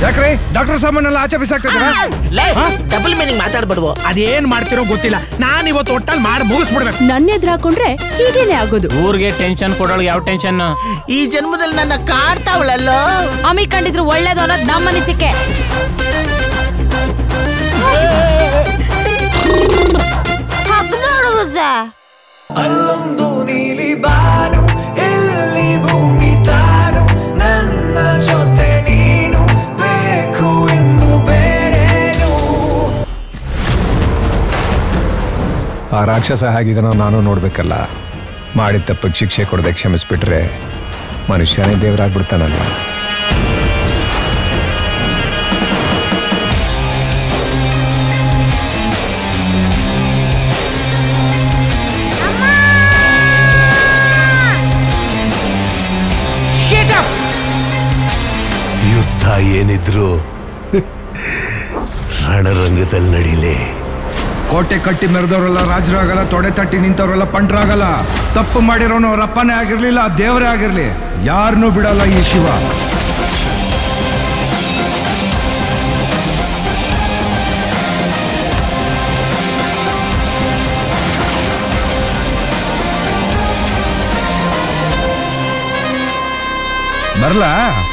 ಯಾಕ್ರೆ doctor ಸಾಮಾನೆಲ್ಲ ಆಚೆ ಬಿಸಾಕ್ತಿದ್ದೀರಾ? Double meaning ಮಾತಾಡ್ಬಿಡ್ವು. ಅದೇನ್ ಮಾಡ್ತಿರೋ ಗೊತ್ತಿಲ್ಲ. ನಾನ್ ಇವತ್ತು ಒಟ್ಟಲ್ಲಿ ಮಾಡಿ ಮುಗಿಸ್ಬಿಡ್ಬೇಕು. ನನ್ನ ಎದುರು ಹಾಕೊಂಡ್ರೆ ಹೀಗೇನೆ ಆಗೋದು. ಊರ್ಗೆ ಟೆನ್ಷನ್ ಕೊಡೋಳು ಯಾವ ಟೆನ್ಷನ್? ಈ ಜನ್ಮದಲ್ಲಿ ನನ್ನ ಕಾಡ್ತಾವಳಲ್ಲೋ. ಅಮ್ಮಿ ಕಂಡಿದ್ರು ಒಳ್ಳೇದು ಅನ್ನೋದು ನಮ್ಮ ಅನಿಸಿಕೆ. ಅಲ್ಲೊಂದು ನೀಲಿ ಬಾನು ಇಲ್ಲಿ ಭೂಮಿ ತಾನು ನನ್ನ ಜೊತೆ ನೀನು ಬೇಕು ಇನ್ನು ಬೇರೇನು. ಆ ರಾಕ್ಷಸ ಹೇಗಿದನೋ ನಾನು ನೋಡ್ಬೇಕಲ್ಲ. ಮಾಡಿದ ತಪ್ಪಿಗೆ ಶಿಕ್ಷೆ ಕೊಡದೆ ಕ್ಷಮಿಸ್ಬಿಟ್ರೆ ಮನುಷ್ಯನೇ ದೇವರಾಗ್ಬಿಡ್ತಾನಲ್ಲ. ಯುದ್ಧ ಏನಿದ್ರು ರಣರಂಗದಲ್ಲಿ ನಡೀಲಿ. ಕೋಟೆ ಕಟ್ಟಿ ಮೆರೆದವರೆಲ್ಲ ರಾಜರಾಗಲ್ಲ, ತೊಡೆ ತಟ್ಟಿ ನಿಂತವರೆಲ್ಲ ಪಂಡ್ರಾಗಲ್ಲ. ತಪ್ಪು ಮಾಡಿರೋನು ಅವ್ರ ಅಪ್ಪನೇ ಆಗಿರ್ಲಿಲ್ಲ, ದೇವರೇ ಆಗಿರ್ಲಿ, ಯಾರನ್ನೂ ಬಿಡಲ್ಲ ಈ ಶಿವ. ಬರ್ಲಾ?